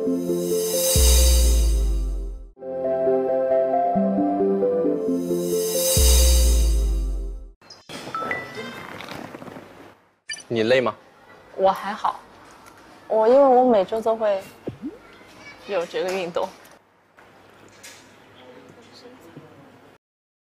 你累吗？ 我还好，因为我每周都会有这个运动。